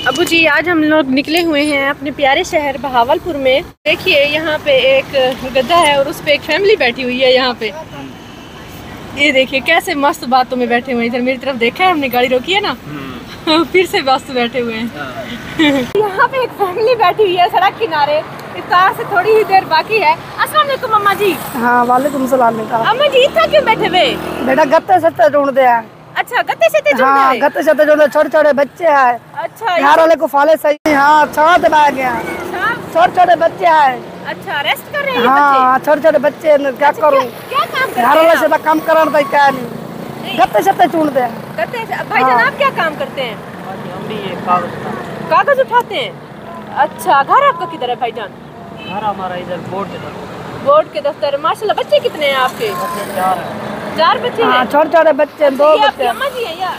अबू जी, आज हम लोग निकले हुए हैं अपने प्यारे शहर बहावलपुर में। देखिए यहाँ पे एक गद्दा है और उस पे एक फैमिली बैठी हुई है। यहाँ पे ये देखिए कैसे मस्त बातों में बैठे हुए हैं। इधर मेरी तरफ देखा है, हमने गाड़ी रोकी है ना फिर से मस्त बैठे हुए हैं। यहाँ पे एक फैमिली बैठी हुई है सड़क किनारे। इफ्तार से थोड़ी ही देर बाकी है। अस्सलाम वालेकुम अम्मा जी। हाँ वालेकुम सलाम बेटा। अम्मा जी इतना क्यों बैठे हुए? बेटा गत्ते सत्ते ढूंढते हैं। अच्छा गत्ते सत्ते ढूंढते हैं। हाँ गत्ते सत्ते ढूंढते, छोटे छोटे बच्चे हैं। अच्छा घर वाले को फाले सही। हाँ छात बैठ गया, छोटे छोटे बच्चे हैं। अच्छा रेस्ट कर रहे हैं। हाँ छोटे छोटे बच्चे, क्या करूँ? क्या काम करते हैं? घर वाले से तो काम करना क्या नहीं, गत्ते सत्ते ढूंढते हैं। गत्ते भाईजान आप क्या काम करते हैं? हम भी ये कागज उठाते हैं। अच्छा घर आपका किधर है भाईजान? घर हमारा इधर बोर्ड के दफ्तर। बोर्ड के दफ्तर। माशाल्लाह बच्चे कितने हैं आपके? चार बच्चे हैं। छोटे छोटे बच्चे, दो बच्चे। अम्मा जी हैं या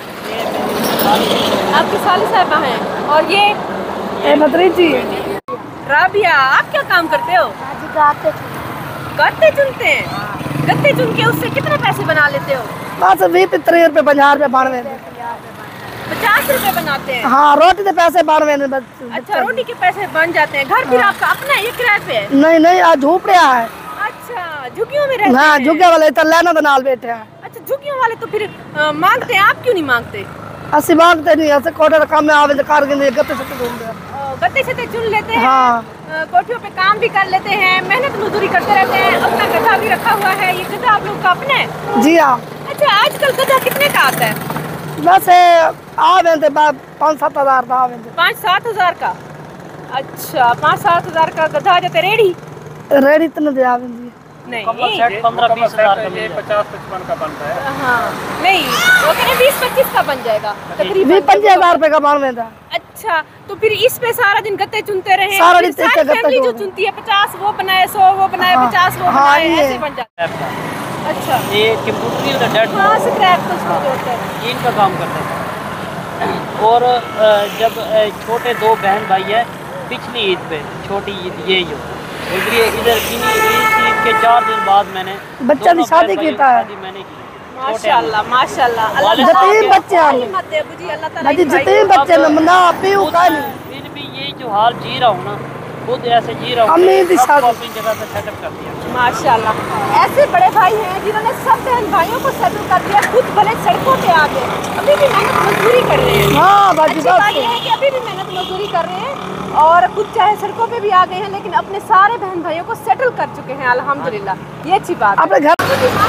आपकी साली साहिबा हैं? और ये भतीजी राबिया, आप क्या काम करते हो? गत्ते चुनते हैं। गत्ते चुन के उससे कितने पैसे बना लेते हो? बस 20-30 रुपए 50 रुपए बाढ़ 50 रुपए बनाते हैं। हाँ रोटी के पैसे बाढ़ में। अच्छा रोटी के पैसे बन जाते हैं। घर फिर आपका अपना है, ये किराए पे है? नहीं नहीं, आज झोपड़िया है। अच्छा झुग्गियों में रहते हैं। हाँ झुग्गिया वाले तो लेना तो नाल बैठे हैं। अच्छा झुग्गियों वाले तो फिर मांगते हैं, आप क्यों नहीं मांगते? असि मांगते नहीं, ऐसे कोटे काम में आवे कार के गत्ते सत्ते ढूंढते हैं। गत्ते से चुन लेते हैं। हाँ कोठियों पे काम भी कर लेते हैं, मेहनत मजदूरी करते रहते हैं। अपना गधा भी रखा हुआ है। ये गधा आप लोग का अपना है? जी हाँ। अच्छा आजकल गधा कितने का आता है? बस आवे 5-7 हजार का आवे। 5-7 हजार का? अच्छा 5-7 हजार का गधा आ जाता है। रेडी रेडी इतने दे आवे जी। नहीं 15-20 हजार का 50-55 का बनता है। हाँ नहीं वो कह रहे 20-25 का बन जाएगा तकरीबन। 20-25 हजार रुपए का बाढ़ में था। अच्छा तो फिर इस पे सारा दिन गत्ते चुनते रहे? सारा फिर दिन सारी गत्ते फैमिली जो चुनते। चुनती है 50 वो बनाए, 100 वो बनाए, 50 वो बनाए, ऐसे बन जाता है। अच्छा ये कंप्यूटर डेट हाँ स्क्रैप तो उसको जोड़ते हैं। इनका काम करता था। और जब छोटे 2 बहन भाई है, पिछली ईद पे छोटी ईद ये ही हो इधर इस ईद के 4 दिन बाद मैंने बच्चा की शादी की था। मैंने की। माशाल्लाह माशाल्लाह। अल्लाह जितने बच्चे हैं मत दे बुजी, अल्लाह ताला जी, जितने बच्चे ना पीऊ का नहीं। फिर भी ये जो हाल जी रहा हूँ ना, खुद ऐसे जी रहा हूँ, अम्मी सबको अपनी जगह पे सेटअप कर दिया। माशाल्लाह। ऐसे बड़े भाई हैं जिन्होंने सब बहन भाइयों को सेटल कर दिया, खुद भले सड़कों पे आ गए, अभी भी मेहनत मजदूरी कर रहे हैं। हाँ बाजी अच्छी बात ये है कि अभी भी मेहनत मजदूरी कर रहे हैं और खुद चाहे सड़कों पे भी आ गए हैं, लेकिन अपने सारे बहन भाइयों को सेटल कर चुके हैं अल्हम्दुलिल्लाह। ये अच्छी बात है। अपने घर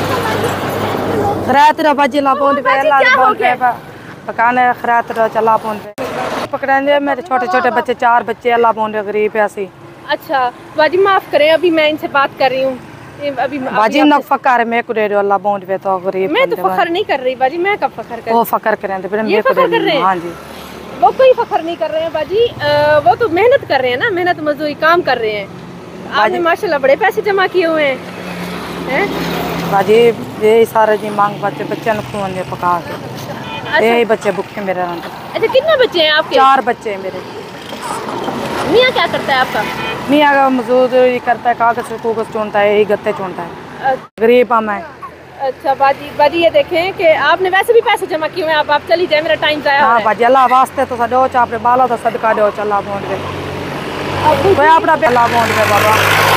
खरात रा बाजी ला पौंड पे अल्लाह ने पौंड पे पकाने खरात रा चला पौंड पे पकड़ाने। मेरे छोटे छोटे बच्चे 4 बच्चे, अल्लाह पौंड गरीब है ऐसी। अच्छा बाजी माफ करें, अभी मैं इनसे बात कर रही हूँ। अभी बाजी न फकर मैं को दे दो, अल्लाह पौंड पे तो गरीब। मैं तो फखर नहीं कर रही बाजी, मैं कब फखर कर? वो फकर करें तो फिर ये फखर कर रहे हैं? हाँ जी वो कोई फखर नहीं कर रहे हैं बाजी, वो तो मेहनत कर रहे हैं ना, मेहनत मजदूरी काम कर रहे हैं। आपने माशाल्लाह बड़े पैसे जमा किए हुए हैं। बाजी ये सारे जी मांग बच्चे बच्चे ने खून दे पका के यही बच्चे भूखे मेरे। अच्छा कितने बच्चे हैं आपके? 4 बच्चे हैं मेरे। मियाँ क्या करता है आपका? मियाँ का मजदूरी करता है, कागज कुगज चुनता है, यही गत्ते चुनता है। गरीब हम है। अच्छा बाजी ये देखें कि आपने वैसे भी पैसे जमा किए हुए हैं। आप चली जाए, मेरा टाइम जाया हो रहा हाँ है। बाजी अल्लाह वास्ते तो सदो चापरे बाला तो सदका दो चला बोंड दे कोई अपना बेला बोंड दे बाबा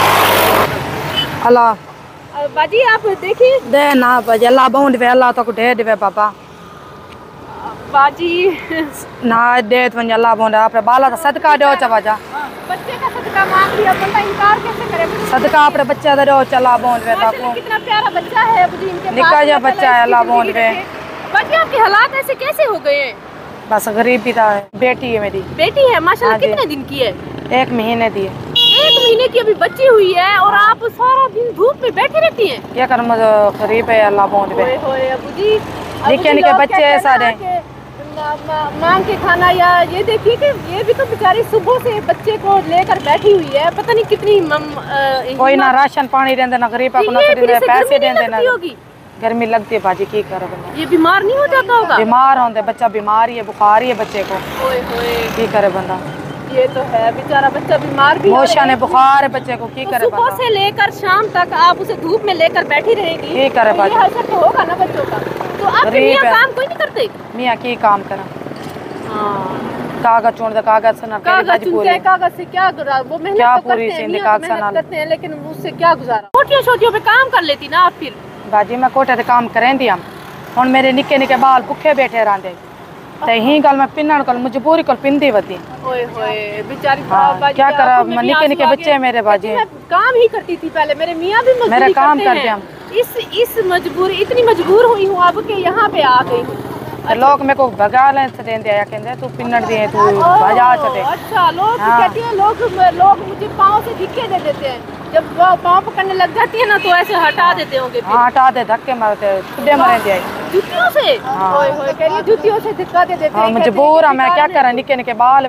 अल्लाह। बाजी आप देखिए दे ना बाजी अल्लाह बोंड दे, अल्लाह तो दे दे बाबा बाजी ना दे तो अल्लाह बोंड अपने बाला तो सदका दो चवाजा। बच्चे का सदका मांग लिया, बंदा इनकार कैसे करे? सदका अपने बच्चे दे दो चला बोंड दे ताको। कितना प्यारा बच्चा है बुजी इनके पास। निका जा बच्चा है, अल्लाह बोंड दे। बाजी आपके हालात ऐसे कैसे हो गए हैं? बस गरीबी था। बेटी है मेरी। बेटी है माशाल्लाह। कितने दिन की है? 1 महीने दी है। 1 महीने की अभी बच्ची हुई है और आप सारा दिन धूप में बैठी रहती हैं? क्या कर गरीब है, अल्लाह बोंड दे। होए अबूजी निके निके बच्चे है सारे मांग के खाना। या ये देखिए कि ये भी तो बेचारी सुबह से बच्चे को लेकर बैठी हुई है, पता नहीं कितनी कोई ना राशन पानी देंदे ना गरीब को ना पैसे देंदे ना। गर्मी लगती है बाजी की करे बंदा। ये बीमार नहीं हो जाता होगा? बीमार होंदे बच्चा, बीमार ही है, बुखार ही है बच्चे को। ओए होए की करे बंदा। ये तो है बेचारा बच्चा बीमार भी मोशन है, बुखार है बच्चे को, की करे सुबह से लेकर शाम तक आप उसे धूप में लेकर बैठी रहेंगी। की करे बाजी। ये असर तो होगा ना बच्चों का। तो आप मियां काम कोई नहीं करते? मियां की काम करा। हाँ कागज चुन दे कागज से ना कागज चुनते कागज से क्या वो मेहनत क्या तो पूरी करते हैं, जिंदगी कागज मेहनत करते हैं, लेकिन उससे क्या गुजारा। छोटियों छोटियों पे काम कर लेती ना आप फिर। बाजी मैं कोटे ते काम करें दी हम मेरे निक्के निक्के बाल भुखे बैठे रहंदे ते ही गल मैं पिन्नण कल मजबूरी कल पिंदी वती। ओए होए बेचारी हाँ, क्या करा निक्के निक्के बच्चे मेरे बाजी। मैं काम ही करती थी पहले, मेरे मियाँ भी मजदूरी मेरा काम करते कर हैं। इस मजबूरी इतनी मजबूर हुई हूँ अब कि यहाँ पे आ गई हूँ। लोग मेरे को भगा ले देंदे आया कहंदे तू पिन्नड़ दिए तू भजा चटे। अच्छा लोग कहते हैं लोग मुझे पाँव से धिक्के दे देते हैं, जब वो पाँव पकड़ने लग जाती है ना तो ऐसे हटा देते होंगे। हाँ हटा दे धक्के मारते खुदे मरे दिए जूतियों से। ओए होए कह रही जूतियों से धक्का दे देते हैं। हाँ मजबूर है मैं क्या करा निक्के निक्के बाल।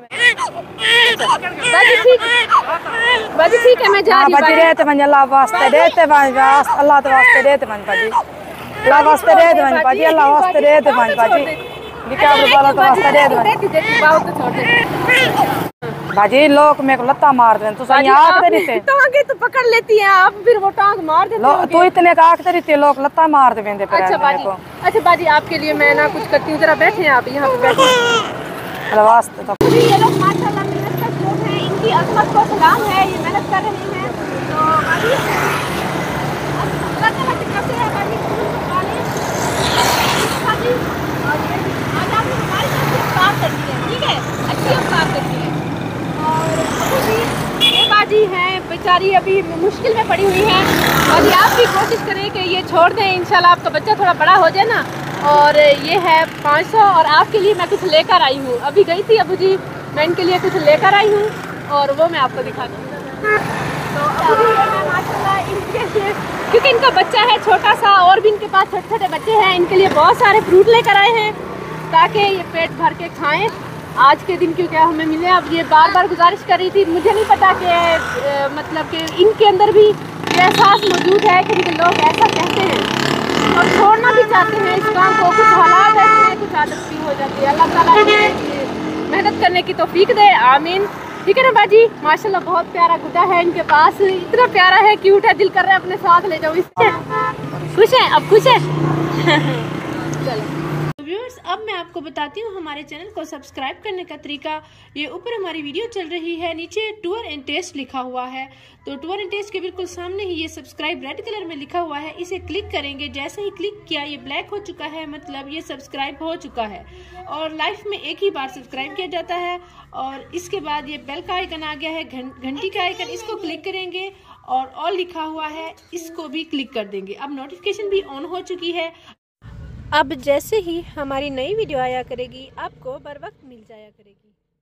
बाजी ठीक है मैं जा रही हूँ। बाजी रहते बन अल्लाह वास्ते देते बन अल्लाह तो वास्ते देते बन बाजी अल्लाह वास्ते दे दे बाजी अल्लाह वास्ते दे दे बाजी निकाल वाला तो वास्ते दे दे बाजी लोग मेरे को लत्ता मार दे तू सही आग तेरी से टांगे तो पकड़ लेती है आप फिर वो टांग मार देते हो तू इतने का आग तेरी से लोग लत्ता मार दे बेंदे पे। अच्छा बाजी आपके लिए मैं ना कुछ करती हूँ, जरा बैठे आप यहाँ पे बैठे। अल्लाह वास्ते तो ये लोग माशाल्लाह मेहनत कर लोग हैं, इनकी अजमत को सलाम है, ये मेहनत कर रहे हैं। तो बाजी कैसे है बाजी ठीक है अच्छी अवतार करती है। और ये बाजी हैं बेचारी अभी मुश्किल में पड़ी हुई हैं। और आप भी कोशिश करें कि ये छोड़ दें, इंशाल्लाह आपका बच्चा थोड़ा बड़ा हो जाए ना। और ये है 500 और आपके लिए मैं कुछ लेकर आई हूँ, अभी गई थी अबू जी मैं इनके लिए कुछ लेकर आई हूँ और वो मैं आपको दिखाती हूँ। तो अबू जी मैं माशाल्लाह इनके लिए क्योंकि इनका बच्चा है छोटा सा और भी इनके पास छोटे छोटे बच्चे हैं, इनके लिए बहुत सारे फ्रूट लेकर आए हैं ताकि ये पेट भर के खाएं आज के दिन, क्योंकि हमें मिले। अब ये बार बार गुजारिश कर रही थी, मुझे नहीं पता कि मतलब कि इनके अंदर भी ये एहसास मौजूद है कि लोग ऐसा कहते हैं और छोड़ना भी चाहते हैं इस काम को। कुछ हालात ऐसे हैं, कुछ आदत भी हो जाती है। अल्लाह ताला मेहनत करने की तौफीक दे, आमीन। ठीक है ना बाजी माशाल्लाह बहुत प्यारा गुड्डा है इनके पास, इतना प्यारा है क्यूट है, दिल कर रहा है अपने साथ ले जाओ इससे। खुश है अब खुश है चलो व्यूअर्स अब मैं आपको बताती हूँ हमारे चैनल को सब्सक्राइब करने का तरीका। ये ऊपर हमारी वीडियो चल रही है, नीचे टूर एंड टेस्ट लिखा हुआ है, तो टूर एंड टेस्ट के बिल्कुल सामने ही ये सब्सक्राइब रेड कलर में लिखा हुआ है, इसे क्लिक करेंगे। जैसे ही क्लिक किया ये ब्लैक हो चुका है, मतलब ये सब्सक्राइब हो चुका है। और लाइफ में एक ही बार सब्सक्राइब किया जाता है। और इसके बाद ये बेल का आइकन आ गया है, घंटी का आइकन, इसको क्लिक करेंगे और ऑल लिखा हुआ है इसको भी क्लिक कर देंगे। अब नोटिफिकेशन भी ऑन हो चुकी है, अब जैसे ही हमारी नई वीडियो आया करेगी आपको बर वक्त मिल जाया करेगी।